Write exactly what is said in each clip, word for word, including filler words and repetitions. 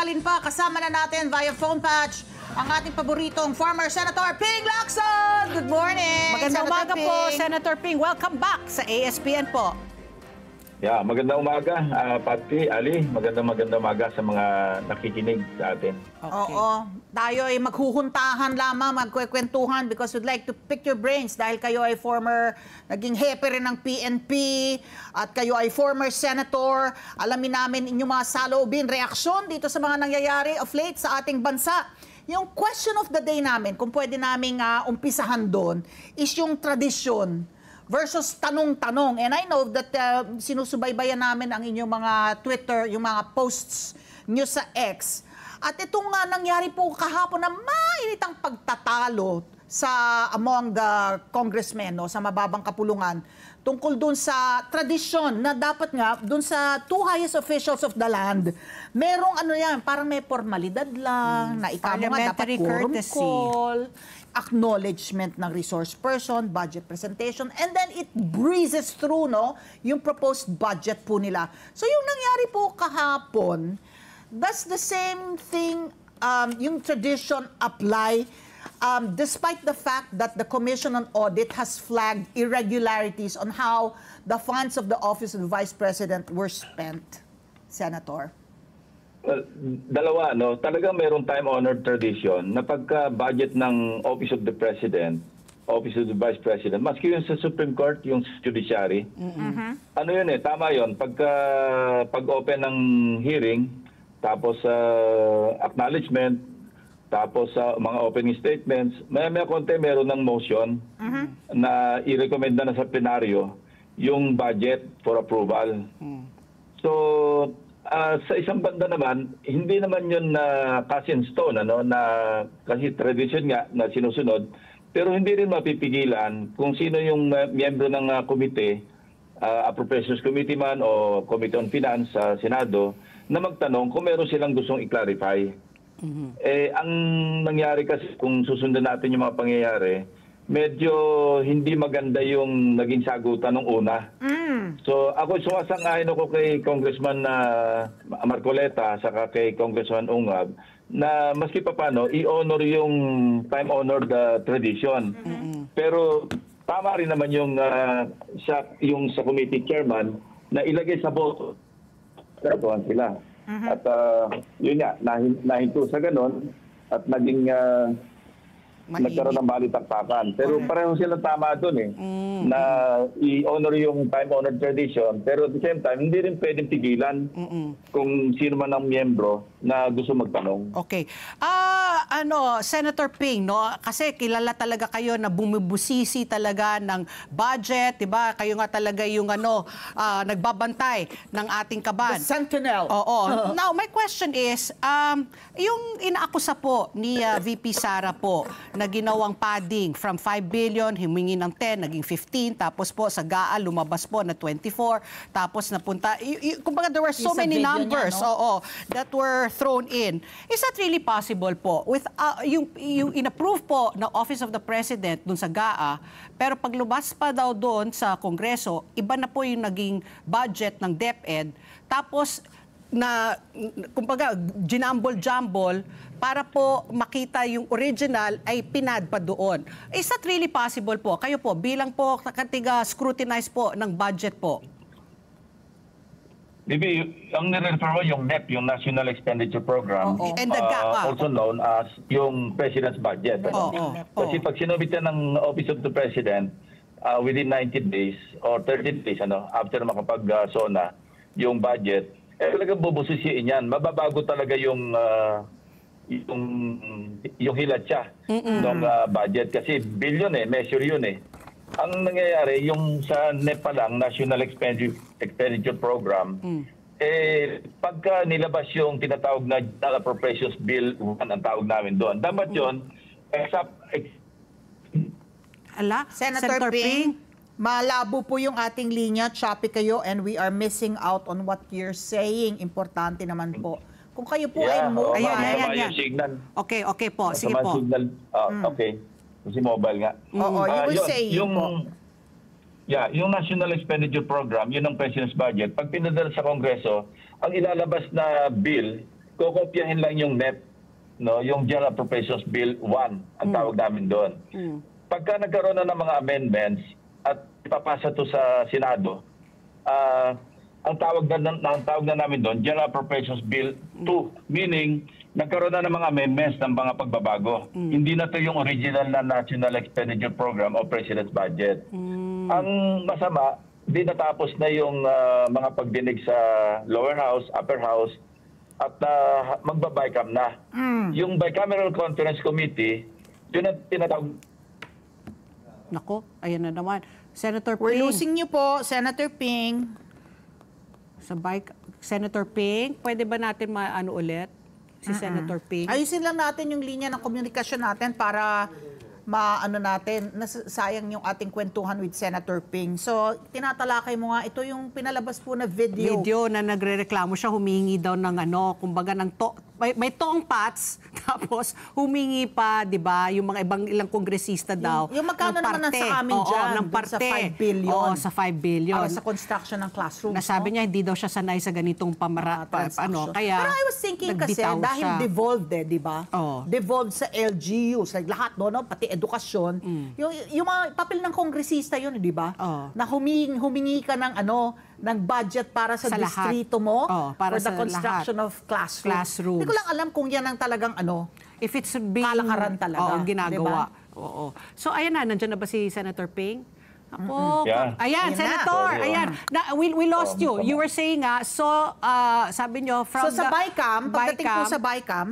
aralin pa, kasama na natin via phone patch ang ating paboritong former Senator Ping Lacson. Good morning, Magandang Senator umaga Ping. po, Senator Ping. Welcome back sa A S P N po. Yeah, magandang umaga, uh, Pati, Ali. Magandang magandang umaga sa mga nakikinig sa atin. Okay. Oo. Tayo ay maghuhuntahan lamang, magkwekwentuhan because we'd like to pick your brains dahil kayo ay former, naging hepe rin ng P N P at kayo ay former senator. Alamin namin inyong mga saloobin, reaksyon dito sa mga nangyayari of late sa ating bansa. Yung question of the day namin, kung pwede naming uh, umpisahan doon, is yung tradisyon versus tanong-tanong. And I know that uh, sinusubaybayan namin ang inyong mga Twitter, yung mga posts nyo sa X. At itong nga uh, nangyari po kahapon na mainit ang pagtatalo sa among the congressmen, no, sa mababang kapulungan, tungkol dun sa tradisyon na dapat nga, dun sa two highest officials of the land, merong ano yan, parang may formalidad lang, hmm. na ikaw mo nga dapat quorum call, acknowledgement ng resource person, budget presentation, and then it breezes through, no, yung proposed budget po nila. So yung nangyari po kahapon, does the same thing, um, yung tradition apply Um, despite the fact that the Commission on Audit has flagged irregularities on how the funds of the Office of the Vice President were spent, Senator? Well, dalawa, no? Talagang mayroong time-honored tradition na pagka-budget ng Office of the President, Office of the Vice President, maski yung sa Supreme Court, yung Judiciary, mm-hmm. ano yun eh, tama yun, pagka, pag-open ng hearing, tapos uh, acknowledgement, tapos sa uh, mga opening statements, may may konti meron ng motion uh-huh. na i-recommend na sa plenaryo yung budget for approval. Uh-huh. So, uh, sa isang banda naman, hindi naman yun na uh, cast in stone, ano, na kasi tradition nga na sinusunod, pero hindi rin mapipigilan kung sino yung uh, miyembro ng uh, komite, uh, Appropriations Committee man o Committee on Finance sa uh, Senado, na magtanong kung meron silang gustong i-clarify. Mm-hmm. Eh, ang nangyari kasi kung susundan natin yung mga pangyayari, medyo hindi maganda yung naging sagutan nung una. Mm. So ako sumasang-ayon ako kay Congressman uh, Marcoleta saka kay Congressman Ungab na maski pa paano i-honor yung time-honored uh, tradition. Mm-hmm. Pero tama rin naman yung, uh, sa, yung sa committee chairman na ilagay sa boto. Pero sila. Uh-huh. At uh, yun nga, nahin, nahinto sa ganon at naging uh, nagkaroon ng balitaktakan. Pero uh-huh. pareho sila tama doon eh, uh-huh. na i-honor yung time-honored tradition. Pero at the same time, hindi rin pwedeng pigilan uh-huh. kung sino man ang miyembro na gusto magtanong. Okay. Ah, uh, ano, Senator Ping, no? Kasi kilala talaga kayo na bumibusisi talaga ng budget, 'di ba? Kayo nga talaga yung ano, uh, nagbabantay ng ating kaban. The Sentinel. Oo. Now, my question is, um, yung inaakusa po ni uh, V P Sara po na ginawang padding from five billion, humingi ng ten, naging fifteen, tapos po sa G A A lumabas po na twenty-four, tapos napunta, y- y- kumbaga there were so yung many numbers niya, no? oo, that were thrown in. Is that really possible po? With uh, yung, yung in-approve po ng Office of the President dun sa G A A, pero paglubas pa daw doon sa Kongreso, iba na po yung naging budget ng DepEd, tapos na, kumbaga, ginambol-jambol para po makita yung original ay pinad pa doon. Is that really possible po? Kayo po, bilang po katiga scrutinize po ng budget po? Bibi, ang nire-refer mo yung N E P, yung National Expenditure Program, oh, oh. And the G A A. Uh, also known as yung President's Budget. Oh, oh, oh. Kasi pag sinubit yan ng Office of the President, uh, within ninety days or thirty days, ano, after makapag-sona yung budget, eh talagang bubusisiin yan. Mababago talaga yung uh, yung yung hilatsa ng uh, budget kasi billion eh, measure yun eh. Ang nangyayari yung sa N E P pa lang, National Expenditure, Expenditure Program, mm. eh pagka nilabas yung tinatawag na Appropriations Bill one, ang tawag namin doon. Dapat yun, except, ex Ala, Senator, Senator Ping, Ping, malabo po yung ating linya, choppy kayo, and we are missing out on what you're saying. Importante naman po. Kung kayo po yeah, ay mobile. Ayan, ayan, ayan. Signal. Okay, okay po. Sige po. Signal. Uh, mm. Okay. Kasi mobile nga. Oo, uh, you were yun, saying yung, po. Yeah, yung National Expenditure Program, yun ang President's Budget. Pag pinadala sa Kongreso, ang ilalabas na bill, kokopyahin lang yung net, no, yung General Appropriations Bill one, ang tawag namin doon. Pagka nagkaroon na ng mga amendments at ipapasa to sa Senado, ah, ang tawag na, ang tawag na namin doon, General Appropriations Bill two, meaning nagkaroon na ng mga amendments ng mga pagbabago. Hindi na to yung original na National Expenditure Program o President's Budget. Ang masama, di natapos na yung ah, mga pagdinig sa lower house, upper house, at uh, magba-BICAM na. Yung Bicameral Conference Committee, yun ang tinatawag. Nako, ayan na naman. Senator We're Ping. losing you po, Senator Ping. Sa bike, Senator Ping, pwede ba natin maano ulit? Si Senator Ping. Ayusin lang natin yung linya ng komunikasyon natin para maano natin, nasayang yung ating kwentuhan with Senator Ping. So, tinatalakay mo nga, ito yung pinalabas po na video. Video na nagrereklamo siya, humingi daw ng ano, kumbaga ng to, may, may toong pats, tapos humingi pa, di ba, yung mga ibang ilang kongresista daw. Yung magkano ng naman parte. sa amin Oo, dyan, ng dun parte. sa five billion. Oo, sa five billion. Para sa construction ng classrooms. Nasabi no? niya, hindi daw siya sanay sa ganitong pamara, Ah, pa, transaction. ano, kaya Pero I was thinking kasi, nagbitaw dahil siya. devolved eh, di ba? Oo. Devolved sa L G Us, like lahat, no, no? Pati edukasyon. Yung, yung mga papel ng kongresista yun, di ba? Oo. Na humingi, humingi ka ng ano, ng budget para sa, Sa lahat. distrito mo Oo, para for the sa construction of classrooms. Classrooms. Hindi ko lang alam kung yan ang talagang ano. If it's being Kalakaran talaga, oo, ginagawa. diba? Oo. So ayan na, nandiyan na ba si Senator Ping? Ako, Yeah. ayan, Ayan na. Senator, Sorry, ayan. Na, we, we lost Oh, you. tama. You were saying nga, so uh, sabi nyo from So sa the... BICAM, pagdating po BICAM, sa BICAM,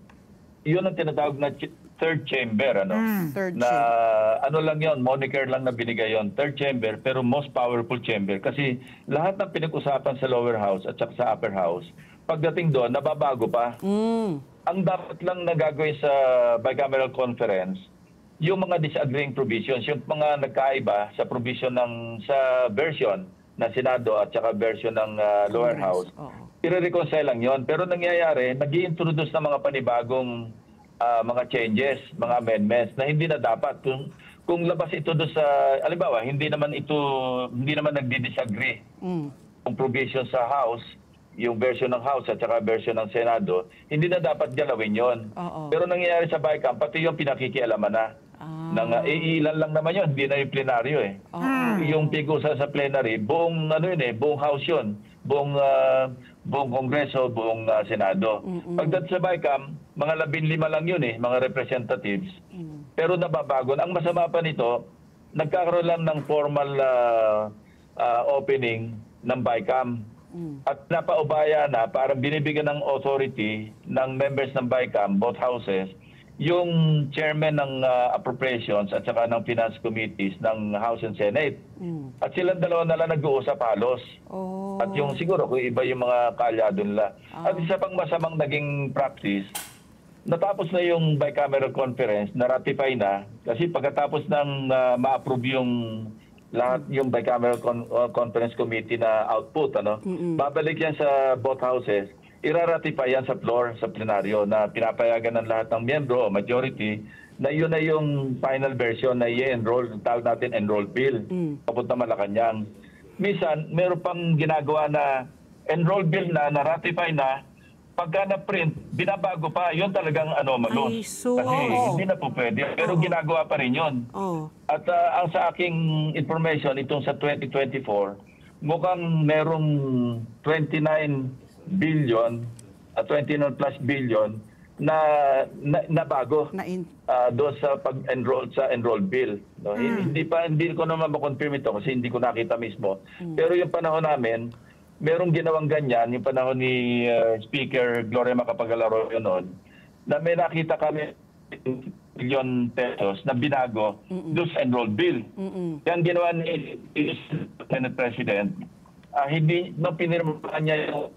Yun ang tinatawag na ch- third chamber, ano? third na chamber. ano lang yon, moniker lang na binigay yon, third chamber, pero most powerful chamber. Kasi lahat ng pinag-usapan sa lower house at saka sa upper house, pagdating doon, nababago pa. Mm. Ang dapat lang na gagawin sa bicameral conference, yung mga disagreeing provisions, yung mga nagkaiba sa provision ng sa version ng Senado at saka version ng uh, lower Congress, house, oo. i-reconcile lang yon. Pero nangyayari, nag-i-introduce ng mga panibagong ah, mga changes, mga amendments na hindi na dapat. Kung, kung labas ito doon sa, alimbawa, hindi naman ito, hindi naman nagdi-disagree Mm. yung provision sa House, yung version ng House at saka version ng Senado, hindi na dapat galawin yon. Oo. Pero nangyayari sa BICAM, pati yung pinakikialaman na. Ah. Nang, uh, iilan lang naman yun, hindi na yung plenaryo eh. Oo. Yung pigusa sa plenary, buong ano yun eh, buong House yun, buong ah, buong Kongreso, buong ah, Senado. Pagdating sa BICAM, mga labing lima lang yun eh, mga representatives. Pero nababago. Ang masama pa nito, nagkakaroon lang ng formal ah, ah, opening ng BICAM. At napaubaya na, parang binibigyan ng authority ng members ng BICAM, both houses, yung chairman ng uh, appropriations at saka ng finance committees ng House and Senate. At silang dalawa na lang nag-uusap halos. Oh. At yung siguro kung iba yung mga kalyado nila. At isa pang masamang naging practice, natapos na yung bicameral conference, na-ratify na, kasi pagkatapos ng uh, ma-approve yung lahat yung bicameral con- uh, conference committee na output, ano, babalik yan sa both houses, iraratify yan sa floor, sa plenaryo, na pinapayagan ng lahat ng miyembro o majority na yun na yung final version na i-enroll, tawag natin enroll bill, papunta Malacanang. Minsan, meron pang ginagawa na enroll bill na, na-ratify na, pagka na-print, binabago pa, yun talagang anomalous. Ay, so, Kasi oo. hindi na po pwede, pero ginagawa pa rin yun. Oh. At ah, ang sa aking information, itong sa twenty twenty-four, mukhang merong twenty-nine billion, at twenty-nine plus billion na, na, na bago Na in, ah, doon sa pag-enroll sa enroll bill. No? Hindi pa hindi ko naman ma-confirm ito kasi hindi ko nakita mismo. Pero yung panahon namin, merong ginawang ganyan, yung panahon ni ah, Speaker Gloria Macapagal-Arroyo noon, na may nakita kami billion pesos na binago doon sa enroll bill. Yan ginawa ni ni Senate President, ah, hindi, nung pinirmahan niya yung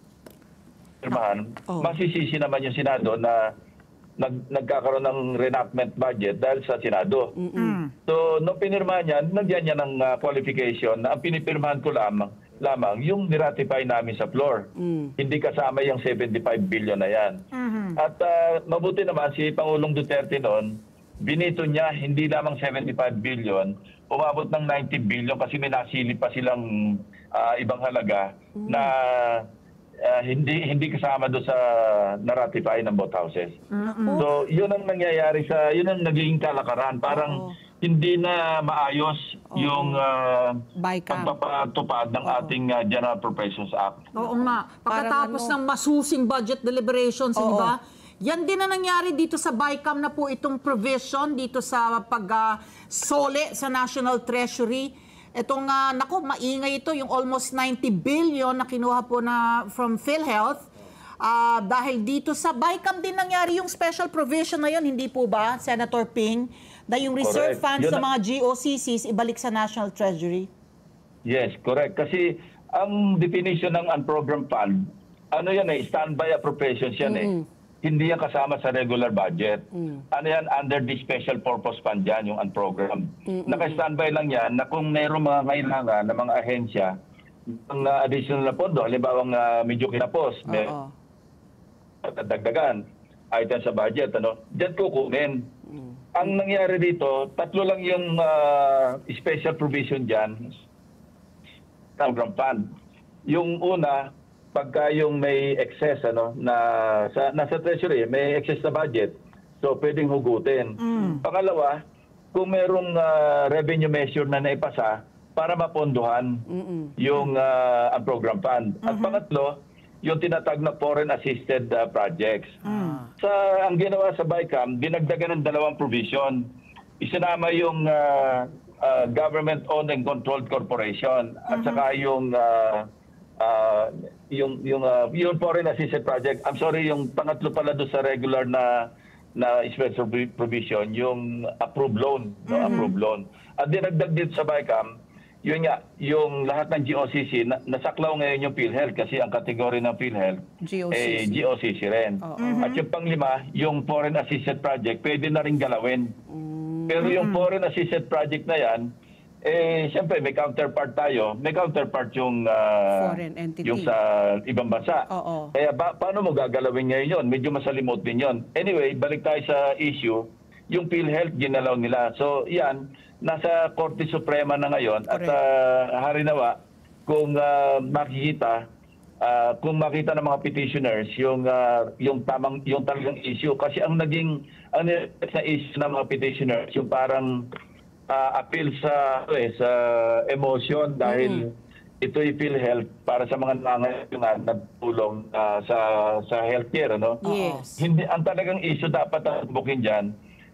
pirmahan, Oh. masisisi naman yung Senado na nag, nagkakaroon ng reenactment budget dahil sa Senado. So, nung pinirmahan niya, nagyan niya ng ah, qualification na ang pinipirmahan ko lamang, lamang yung niratify namin sa floor. Hindi kasama yung seventy-five billion na yan. At ah, mabuti naman si Pangulong Duterte noon, binito niya hindi lamang seventy-five billion, umabot ng ninety billion kasi may nasilip pa silang ah, ibang halaga na ah, hindi hindi kasama do sa na-ratify ng both houses. So, yun ang nangyayari sa, yun ang naging kalakaran. Parang hindi na maayos yung uh, BICAM. pagpapatupad ng ating uh, General Appropriations Act. Oo nga. Pagkatapos Parang ano- ng masusing budget deliberations, Oo. di ba? Yan din na nangyari dito sa BICAM na po itong provision dito sa pag-sole sa National Treasury. Itong, uh, naku, maingay ito, yung almost ninety billion na kinuha po na from PhilHealth. Ah, dahil dito sa BICAM din nangyari yung special provision na yun, hindi po ba, Senator Ping? Na yung reserve Correct. funds Yun sa na- mga G O C Cs ibalik sa National Treasury. Yes, correct. Kasi ang definition ng unprogrammed fund, ano yan eh, standby appropriations yan eh. Hindi yan kasama sa regular budget. Ano yan, under the special purpose fund yan, yung unprogrammed. Naka-standby lang yan na kung mayroong mga kailangan ng mga ahensya ng uh, additional na pondo, halimbawa uh, medyo kinapos, may Oo. dagdagan item sa budget, ano, diyan kukunin. Ang nangyari dito, tatlo lang yung uh, special provision diyan, program fund. Yung una, pagka yung may excess ano na sa nasa treasury, may excess na budget. So pwedeng hugutin. Pangalawa, kung merong uh, revenue measure na naipasa para mapondohan yung uh, ang program fund. At pangatlo, yung tinatag na foreign assisted uh, projects. Sa ang ginawa sa BICAM, dinagdagan ng dalawang provision. Isinama yung uh, uh, government-owned and controlled corporation at saka yung uh, uh, yung yung uh, yung foreign assisted project. I'm sorry, yung pangatlo pala do sa regular na na special provision, yung approved loan, no, approved loan. At dinagdag dito sa BICAM, yun nga, yung lahat ng G O C C, na, nasaklaw ngayon yung PhilHealth kasi ang kategory ng PhilHealth G O C C. eh, G O C C rin. At yung panglima, yung foreign assisted project, pwede na rin galawin. Pero yung foreign assisted project na yan, eh, siyempre may counterpart tayo. May counterpart yung, ah, Foreign entity. yung sa ibang bansa. Oo. Kaya ba, paano mo gagalawin ngayon yun? Medyo masalimot din yun. Anyway, balik tayo sa issue. Yung PhilHealth, ginalaw nila. So, yan, nasa Korte Suprema na ngayon. At Correct. uh, harinawa, kung uh, makikita, uh, kung makita ng mga petitioners, yung, uh, yung, tamang, yung talagang issue. Kasi ang naging, ang na issue ng mga petitioners, yung parang uh, appeal sa, eh, sa emotion dahil ito yung PhilHealth para sa mga nangangailangan na tulong uh, sa sa healthcare, ano? Yes. Hindi ang talagang issue dapat ang bukin diyan.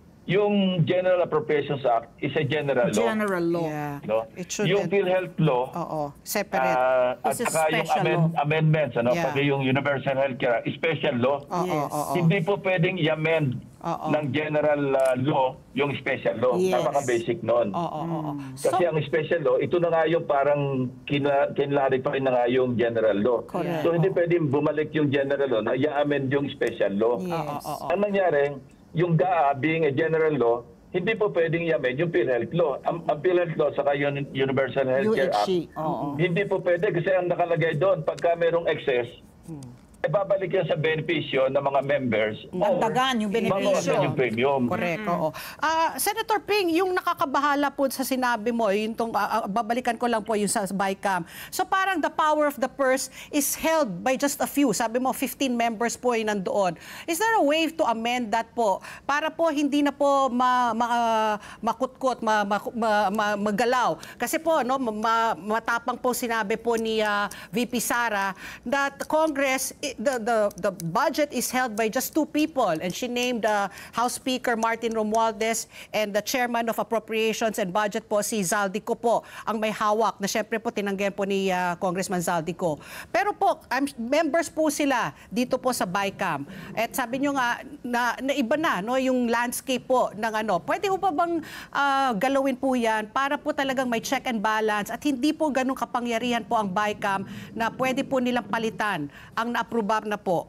Yung General Appropriations Act is a general law. General law. Yeah. No? It should Yung PhilHealth law, Oo. Separate. ah, at It's a saka yung special amend- law. amendments, ano, Yeah. pati yung Universal Healthcare, special law. Oo, Yes. oo. Hindi po pwedeng i-amend Oo. ng general ah, law yung special law. Yes. Napaka-basic nun. Oo, oo, oo. So, Kasi ang special law, ito na nga yung parang kina, kinlarify na nga yung general law. Correct. So hindi pwedeng bumalik yung general law na i-amend yung special law. Yes. Oo, oo. Ang nangyari, yung G A A being a general law, hindi po pwedeng i-amend yung PhilHealth law. Ang, ang PhilHealth law saka yung Universal Healthcare U H Act, C. Oo. hindi po pwede kasi ang nakalagay doon, pagka merong excess, eh, babalik yan sa benepisyo ng mga members. Dagdagan yung benepisyo. Babawasan yung premium. Correct, oo. Ah, Senator Ping, yung nakakabahala po sa sinabi mo, yung tong, ah, ah, babalikan ko lang po yung sa BICAM. So parang the power of the purse is held by just a few. Sabi mo, fifteen members po yung nandoon. Is there a way to amend that po? Para po hindi na po ma, ma, makutkot, ma, ma, ma, ma- magalaw. Kasi po, no, ma, matapang po sinabi po ni ah, V P Sara that Congress, i- the, the, the budget is held by just two people. And she named uh, House Speaker Martin Romualdez and the Chairman of Appropriations and Budget po si Zaldico po ang may hawak na syempre po tinanggihan po ni uh, Congressman Zaldico. Pero po, um, members po sila dito po sa BICAM. At sabi nyo nga na, na iba na no, yung landscape po ng ano. Pwede po ba bang uh, galawin po yan para po talagang may check and balance at hindi po ganun kapangyarihan po ang BICAM na pwede po nilang palitan ang na-approve na po?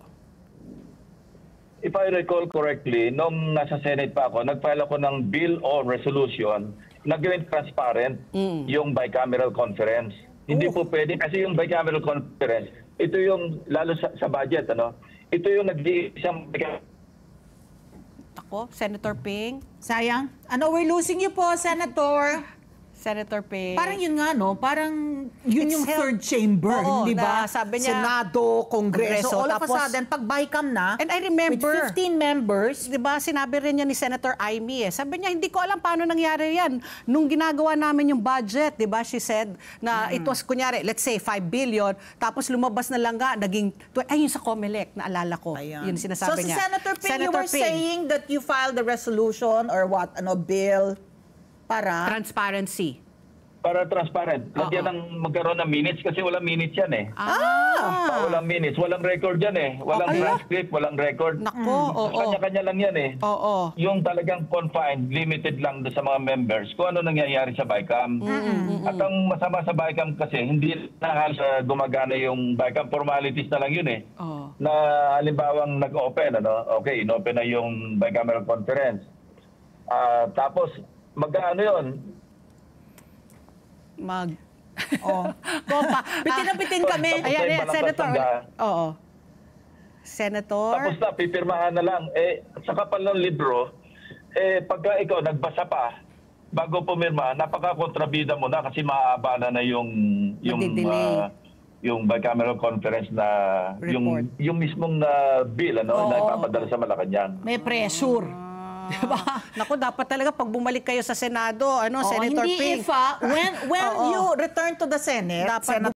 If I recall correctly, nung nasa Senate pa ako, nag-file ako ng bill or resolution na gawin transparent yung bicameral conference. Hindi po pwede kasi yung bicameral conference, ito yung, lalo sa, sa budget, ano, ito yung nag-iisang Ako, Senator Ping. Sayang. Ano, we're losing you po, Senator. Senator Ping. Parang yun nga, no? Parang yun It's yung held- third chamber, Oo, di ba? na sabi niya, Senado, Kongreso, Kongreso, all of a tapos- sudden, pag BICAM na, And I remember, with fifteen members, di ba, sinabi rin niya ni Senator Amy eh. Sabi niya, hindi ko alam paano nangyari yan. Nung ginagawa namin yung budget, di ba, she said, na it was, kunyari, let's say, five billion, tapos lumabas na lang nga, naging, ay, yun sa COMELEC, naalala ko. ayan. Yun sinasabi so, si niya. Senator Ping, you Senator were Ping, saying that you filed a resolution or what, ano, bill para... transparency. Para transparent. Lagyan ng magkaroon ng minutes kasi walang minutes yan eh. Ah! Pa, walang minutes, walang record yan eh. Walang Okay. transcript, walang record. Nako, oo. Kanya-kanya lang yan eh. Oo. Yung talagang confined, limited lang doon sa mga members kung ano nangyayari sa BICAM. At ang masama sa BICAM kasi, hindi na halos uh, gumagana yung BICAM. Formalities na lang yun eh. Oo. Na halimbawang nag-open, ano? Okay, inopen na yung bicameral conference. Ah, tapos, mag-ano yun? Mag... Oh. Kopa. Bitin na bitin kami. Tapos Ayan, ay ayan, malabas Senator. ang daan. Oo. Senator. Tapos na, pipirmahan na lang. Eh, sa kapal ng libro, eh, pagka ikaw nagbasa pa, bago pumirma, napaka-kontrabida mo na kasi maaba na na yung yung Madidelay. ah, yung bicameral conference na Report. yung yung mismong na bill ano Oo. na ipapadala sa Malacanang. May pressure. Diba? Naku, dapat talaga pag bumalik kayo sa Senado, ano, Oo, Senator hindi Ping. if, ah, when, when Oo. you return to the Senate, Dapat Senator